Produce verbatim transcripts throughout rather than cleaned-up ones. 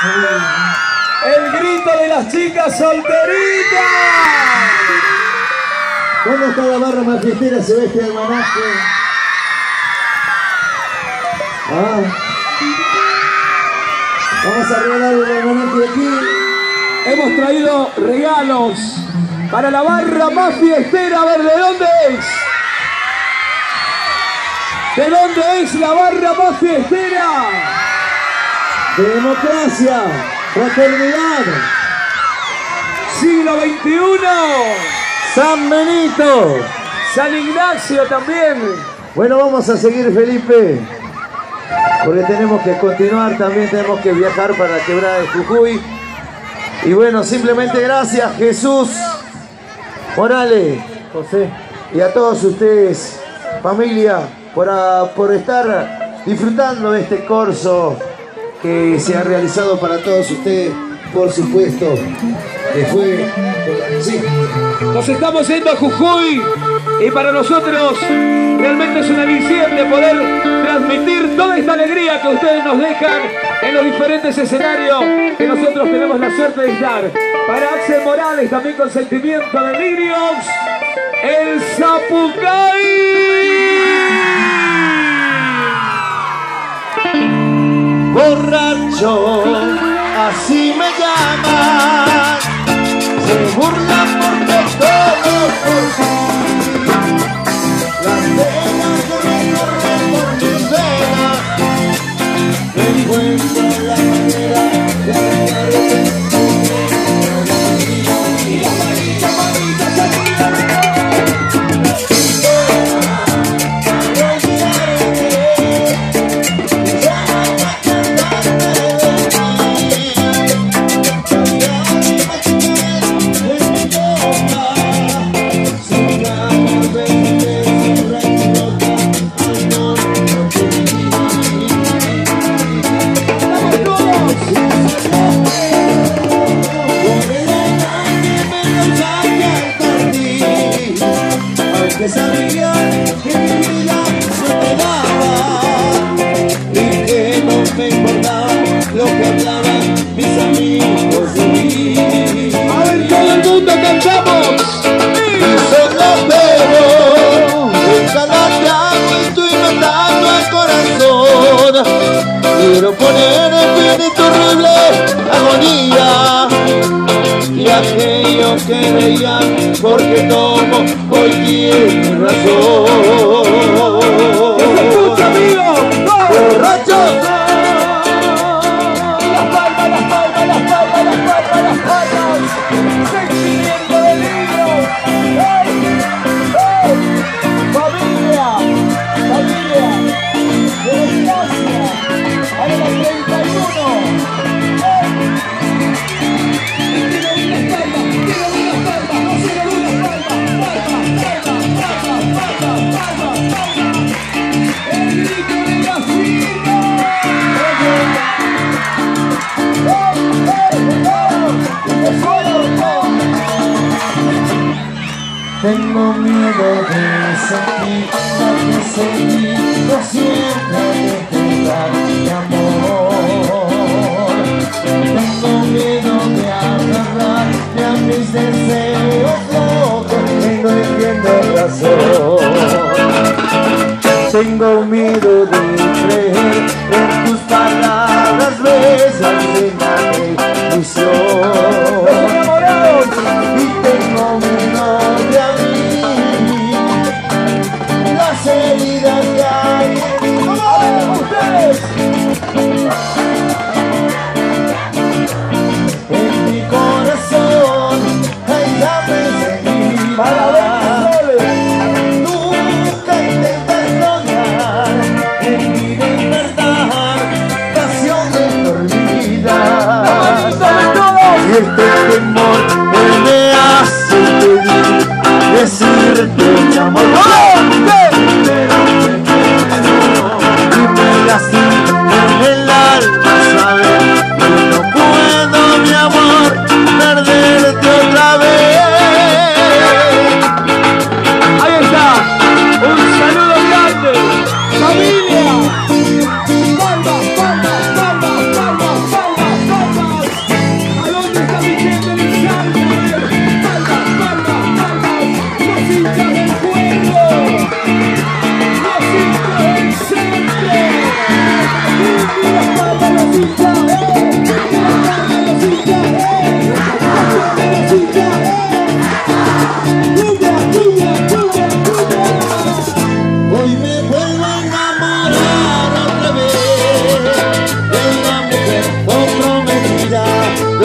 El grito de las chicas solteritas. ¿Cómo está la barra más fiestera? Se ve este almanaque. Ah. Vamos a regalar el almanaque de aquí. Hemos traído regalos para la barra más fiestera. A ver, ¿de dónde es? ¿De dónde es la barra más fiestera? De democracia, fraternidad. Siglo veintiuno. San Benito. San Ignacio también. Bueno, vamos a seguir, Felipe. Porque tenemos que continuar, también tenemos que viajar para la quebrada de Jujuy. Y bueno, simplemente gracias, Jesús Morales, José, y a todos ustedes, familia, por, a, por estar disfrutando de este corso que se ha realizado para todos ustedes, por supuesto, que fue... Sí. Nos estamos yendo a Jujuy y para nosotros realmente es una aliciente poder transmitir toda esta alegría que ustedes nos dejan en los diferentes escenarios que nosotros tenemos la suerte de estar. Para Axel Morales, también con sentimiento de niños, el Zapucay. Borracho, así me llaman, se burlan porque todo por ti. Las penas que recorren por mis venas, encuentro la manera de arreglarte. Y la manita, manita, manita, que sabía que mi vida no me daba y que no me importaba lo que hablaban mis amigos de mí. A ver, todo el mundo cantamos. Y solo pero en cada trago estoy matando al corazón. Quiero poner en fin tu horrible agonía y aquello que veían porque tomo hoy tiene razón. ¡Escucha, amigo! ¡Borrachos! Las palmas, las palmas, las palmas, las palmas, las palmas. Sentimiento de niños. ¡Hey! ¡Hey! Familia, familia, democracia, a la treinta y uno. ¡Hey! Quiero unas palmas, quiero unas palmas, no quiero unas palmas, palmas, palmas, palmas, palmas, palmas, palmas. El grito de la firma. Tengo miedo de sentir lo que sentí, no siempre de dar mi amor. Tengo miedo de agarrarte a mis deseos locos, que no entiendo razón. Tengo miedo de creer en tus palabras, besas de la ilusión. Y tengo miedo de abrir las heridas que hay en mi vida. ¡Ustedes! En mi corazón hay la seguir. Para ver, nunca intentas lograr en mi despertar pasión de dormida. Y este temor me hace pedir, decirte mi amor, pero me quedo y me lastima en el alma saber que no puedo, mi amor, perderte otra vez. Ahí está, un saludo grande, familia. Palmas, palmas, palmas, palmas, palmas, palmas.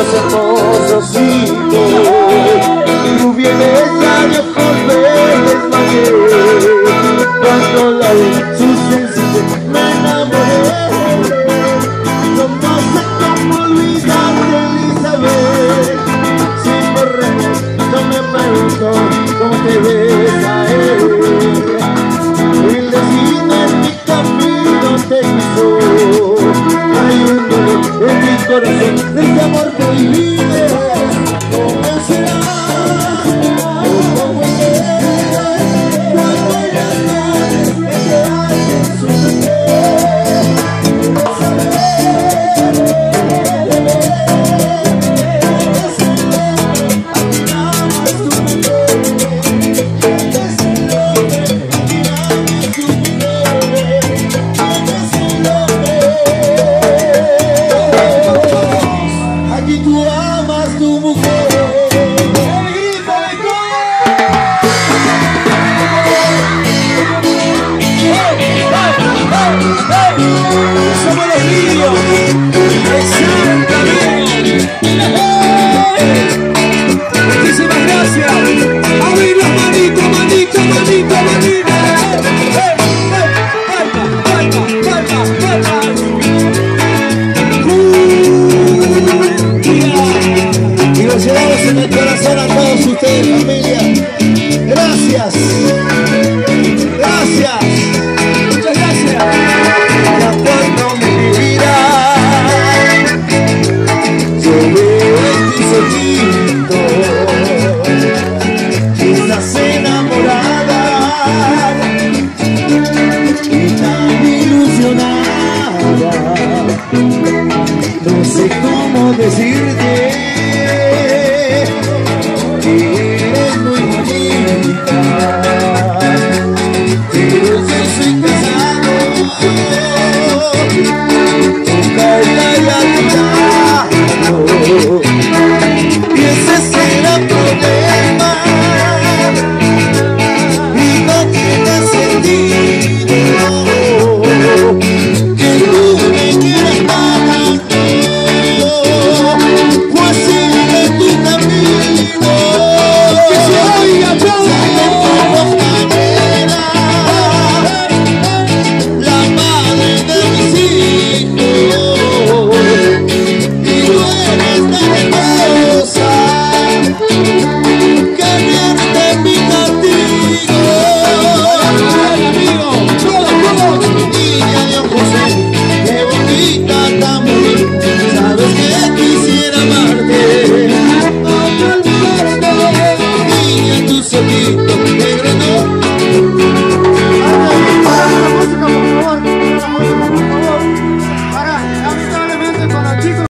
hermosos hijos. Tú vienes a Dios con verdes maquetes. Cuando la vi, su sencillez me enamoré. No sé cómo olvidarte, Elizabeth. Si por remoto me pregunto cómo te ves a él. El destino en mi camino te quiso. Hay un dolor en mi corazón.